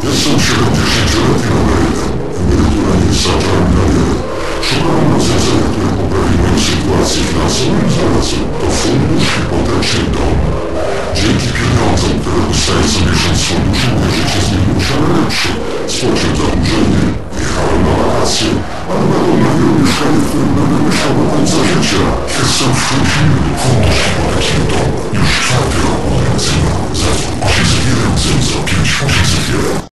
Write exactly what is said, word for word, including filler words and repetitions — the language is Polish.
Jestem siedemdziesięcioletnim emerytem. Emerytura nie wystarcza mi na wiele. Szukam rozwiązania, które poprawi moją sytuację finansową i znalazłem. To fundusz hipoteczny dom. Dzięki pieniądzom, które dostaję co miesiąc z funduszu, moje życie zmieniło się na lepsze. Spłaciłem zadłużenie, wyjechałem na wakacje, ale będą na wielu mieszkanie, w którym będę mieszkał do końca życia. Jestem szczęśliwy. Fundusz hipoteczny dom. Już czwarty rok obowiązuje. Zadzwoń osiem zero jeden zero zero pięć osiem zero jeden.